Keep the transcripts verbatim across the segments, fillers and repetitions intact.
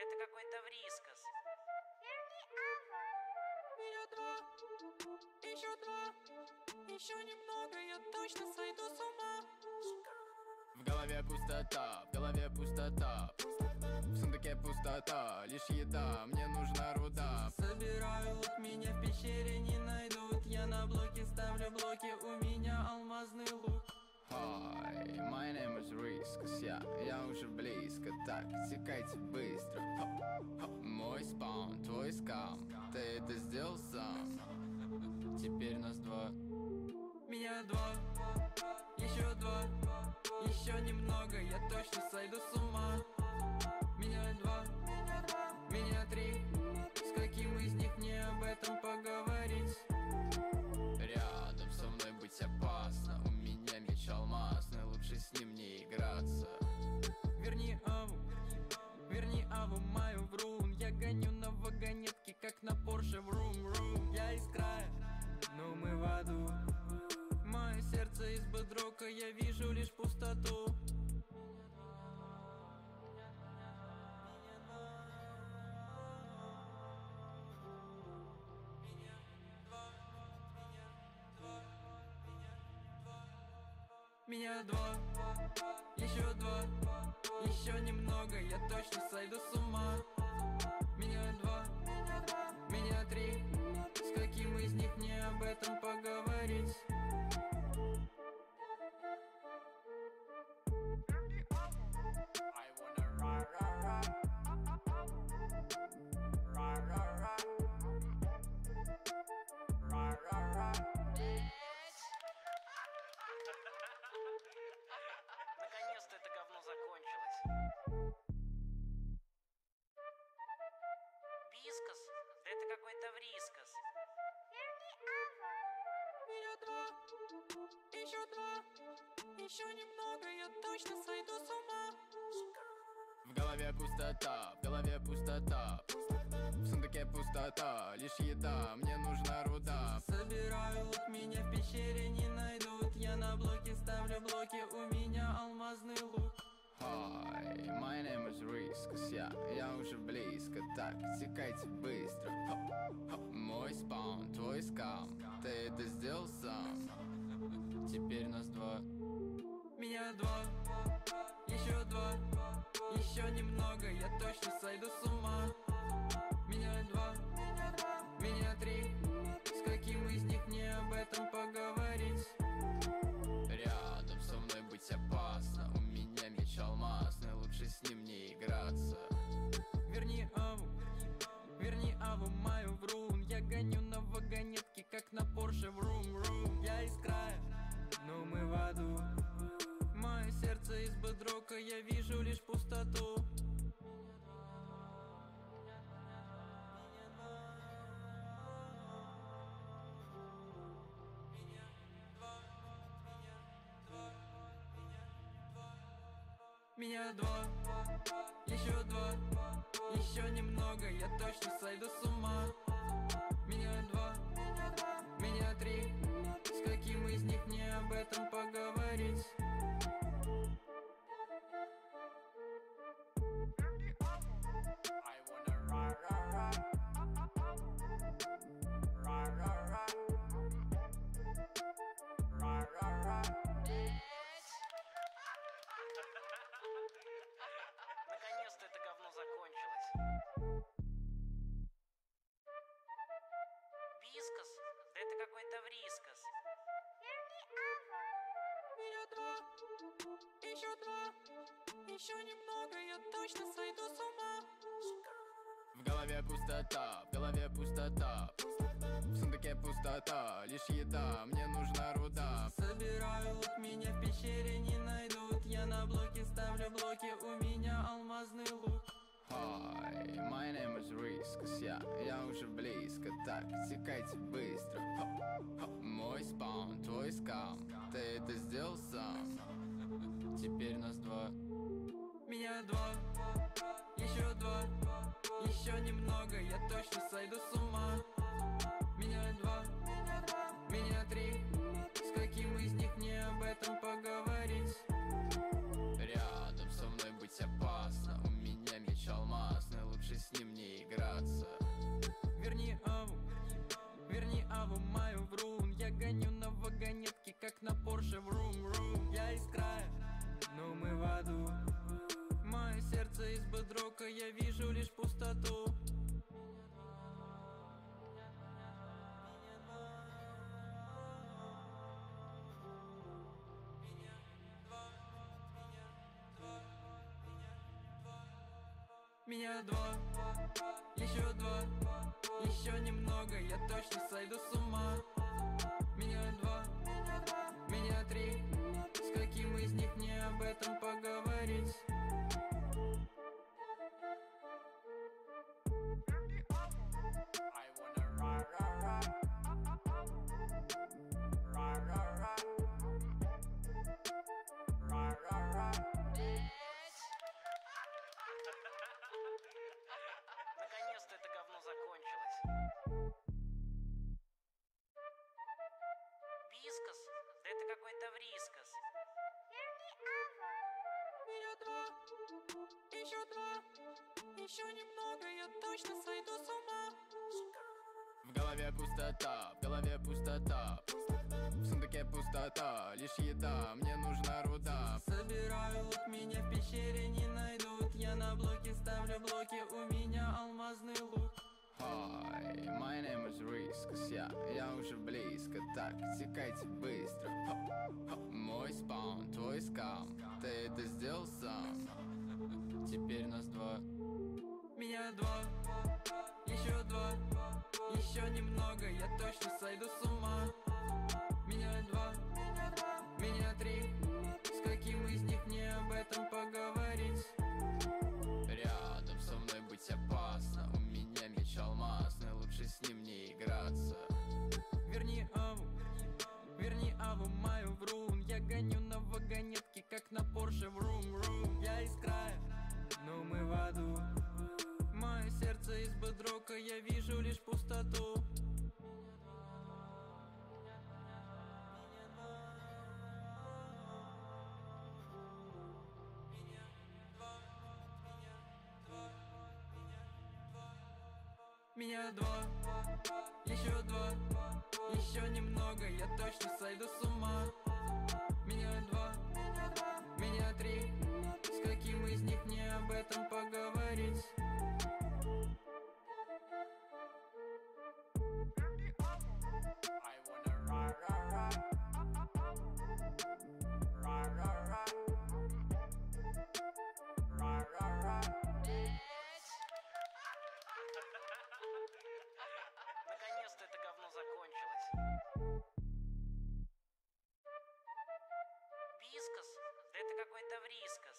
это какой-то врискас. Меня два, еще два, еще немного, я точно сойду с ума. В голове пустота, в голове пустота, в сундуке пустота, лишь еда, мне нужна руда. Собираю лут, меня в пещере не найдут. Я на блоке ставлю блоки, у меня алмазный лук. Hi, my name is Riskus, я, я уже близко, так, текайте быстро. Хоп, хоп. Мой спаун, твой скам, ты это сделал сам. Теперь нас два. Меня два, еще два, еще немного, я точно сойду с ума. Меня два, меня три, с каким из них мне об этом поговорить? Рядом со мной быть опасно, у меня меч алмазный, лучше с ним не играться. Верни аву, верни аву мою в рум. Я гоню на вагонетке, как на Порше в рум-рум. Я из края, но мы в аду. Мое сердце из бедрока, я вижу лишь пустоту. Меня два, еще два, еще немного, я точно сойду с ума. Меня два, меня три, с каким из них мне об этом поговорить? I wanna rah rah rah, rah rah rah, rah rah rah. Наконец-то это говно закончилось. Вискас? Да это какой-то врискас. Меня два, еще два, еще немного, я точно сойду с ума. В голове пустота, в голове пустота, в сундуке пустота, лишь еда, мне нужна руда. Собираю лут, меня в пещере не найдут. Я на блоке ставлю блоки, у меня алмазный лук. Hi, my name is Riskus, я, я уже близко, так, текайте быстро. Хоп, хоп. Мой спаун, твой скам, ты это сделал сам. Теперь нас два. Меня два, еще два, еще немного, я точно сойду с ума. Меня два, меня три, с каким из них мне об этом поговорить? Рядом со мной быть опасно, у меня меч алмазный, лучше с ним не играться. Верни аву, верни аву мою в рум. Я гоню на вагонетке, как на Порше в рум-рум. Я из края, но мы в аду. Мое сердце из бедрока, я вижу лишь пустоту. Меня два, еще два, еще немного, я точно сойду с ума. Меня два, меня три, с каким из них мне об этом поговорить? I wanna rah rah rah, rah rah rah, rah rah rah. Наконец-то это говно закончилось. Вискас? Да это какой-то врискас. Меня два, еще два, еще немного, я точно сойду с ума. В голове пустота, в голове пустота, в сундуке пустота, лишь еда, мне нужна руда. Собираю лут, меня в пещере не найдут. Я на блоке ставлю блоки, у меня алмазный лук. Hi, my name is Riskus, я, я уже близко, так, текайте быстро. Хоп, хоп. Мой спаун, твой скам, ты это сделал сам. Теперь нас два. Меня два, еще два, еще немного, я точно сойду с ума. Меня два, меня три, с каким из них мне об этом поговорить? Рядом со мной быть опасно, у меня меч алмазный, лучше Меня два, еще два, еще немного, я точно сойду с ума. Меня два, меня три, с каким из них мне об этом поговорить? I wanna rah rah rah, rah rah rah, rah rah rah. Наконец-то это говно закончилось. Вискас? Да это какой-то врискас. Меня два, еще два, еще немного, я точно сойду с ума. В голове пустота, в голове пустота, в сундуке пустота, лишь еда, мне нужна руда. Собираю лук, меня в пещере не найдут. Я на блоке ставлю блоки, у меня алмазный лук. Hi, my name is Riskus, я, я уже близко, так, текайте быстро. Хоп, хоп. Мой спаун, твой скам, ты это сделал сам. Теперь нас два. Меня два, еще два, еще немного, я точно сойду с ума. Меня два, меня три, с каким из них мне об этом поговорить? Рядом со мной быть опасно, у меня меч алмазный, лучше с ним не играться. Верни аву, верни аву мою в рун. Я гоню на вагонетке, как на Порше врум-врум. Я из края, но мы в аду. Мое сердце из бедрока, я вижу лишь пустоту. Меня два, еще два, еще немного, я точно сойду с ума. Меня два, меня три, с каким из них мне об этом поговорить? I wanna rah rah rah, rah rah rah, rah rah rah. Наконец-то это говно закончилось. Вискас? Да это какой-то врискас.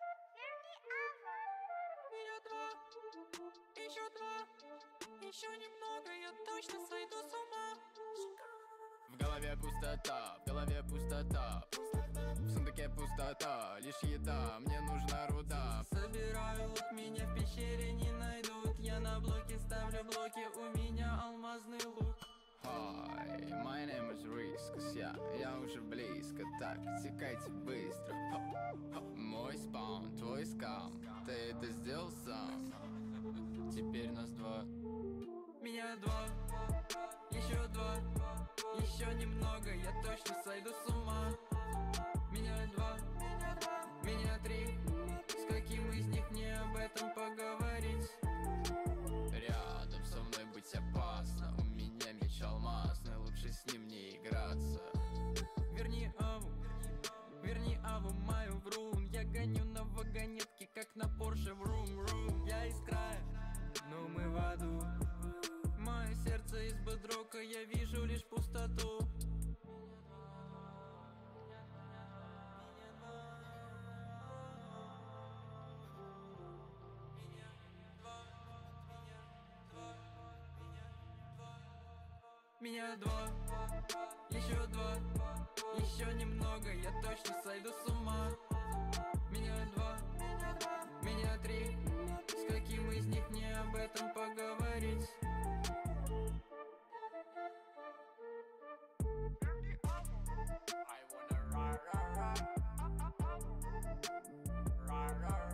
Меня два, еще два, еще немного, я точно сойду с ума. В голове пустота, в голове пустота, в сундуке пустота, лишь еда, мне нужна руда. Собираю лук, меня в пещере не найдут. Я на блоке ставлю блоки, у меня алмазный лук. Hi, my name is Riskus, я, я уже близко, так, текайте быстро. Хоп, хоп. Мой спаун, твой скам, ты это сделал сам. Теперь нас два. Меня два, еще два, еще немного, я точно сойду с ума. Меня два, меня три, с каким из них мне об этом поговорить? Рядом со мной быть опасно, у меня меч алмазный, лучше с ним не играться. Верни аву, верни аву мою в рун. Я гоню на вагонетке, как на Порше врум-врум. Я из края, но мы в аду. Мое сердце из бедрока, я вижу лишь пустоту. Меня два, еще два, еще немного, я точно сойду с ума. Меня два, меня три, с каким из них мне об этом поговорить? I wanna rah rah rah, rah rah rah.